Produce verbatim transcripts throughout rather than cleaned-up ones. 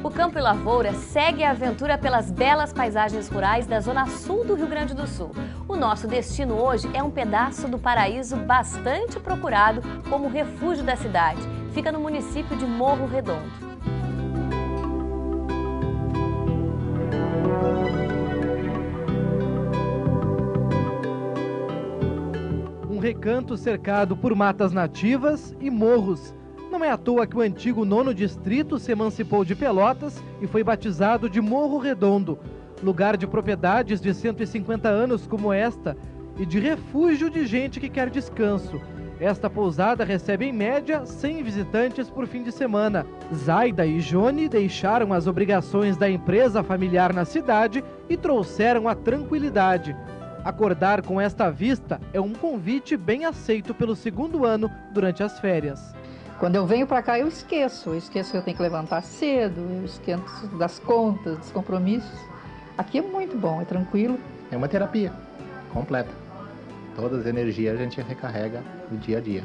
O Campo e Lavoura segue a aventura pelas belas paisagens rurais da zona sul do Rio Grande do Sul. O nosso destino hoje é um pedaço do paraíso bastante procurado como refúgio da cidade. Fica no município de Morro Redondo. Um recanto cercado por matas nativas e morros. Não é à toa que o antigo nono distrito se emancipou de Pelotas e foi batizado de Morro Redondo, lugar de propriedades de cento e cinquenta anos como esta e de refúgio de gente que quer descanso. Esta pousada recebe em média cem visitantes por fim de semana. Zaida e Jone deixaram as obrigações da empresa familiar na cidade e trouxeram a tranquilidade. Acordar com esta vista é um convite bem aceito pelo segundo ano durante as férias. Quando eu venho para cá eu esqueço, eu esqueço que eu tenho que levantar cedo, eu esqueço das contas, dos compromissos. Aqui é muito bom, é tranquilo. É uma terapia completa. Todas as energias a gente recarrega no dia a dia.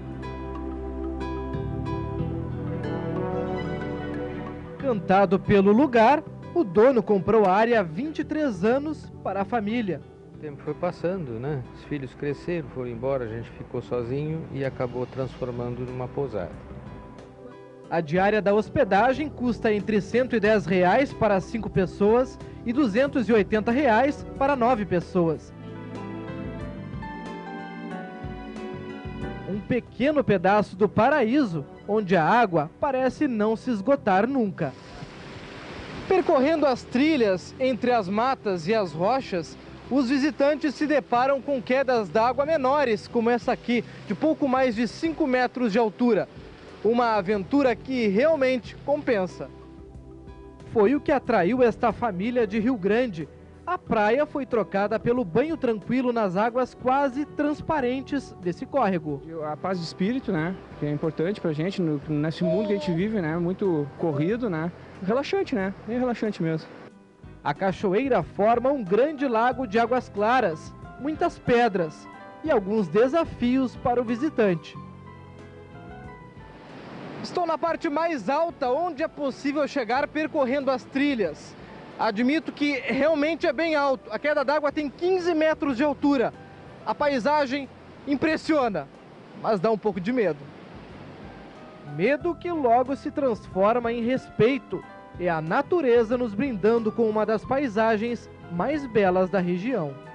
Encantado pelo lugar, o dono comprou a área há vinte e três anos para a família. O tempo foi passando, né? Os filhos cresceram, foram embora, a gente ficou sozinho e acabou transformando numa pousada. A diária da hospedagem custa entre cento e dez reais para cinco pessoas e duzentos e oitenta reais para nove pessoas. Um pequeno pedaço do paraíso, onde a água parece não se esgotar nunca. Percorrendo as trilhas entre as matas e as rochas, os visitantes se deparam com quedas d'água menores, como essa aqui, de pouco mais de cinco metros de altura. Uma aventura que realmente compensa. Foi o que atraiu esta família de Rio Grande. A praia foi trocada pelo banho tranquilo nas águas quase transparentes desse córrego. A paz de espírito, né, que é importante pra gente, no, nesse mundo que a gente vive, né, muito corrido, né, relaxante, né, bem relaxante mesmo. A cachoeira forma um grande lago de águas claras, muitas pedras e alguns desafios para o visitante. Estou na parte mais alta, onde é possível chegar percorrendo as trilhas. Admito que realmente é bem alto. A queda d'água tem quinze metros de altura. A paisagem impressiona, mas dá um pouco de medo. Medo que logo se transforma em respeito. É a natureza nos brindando com uma das paisagens mais belas da região.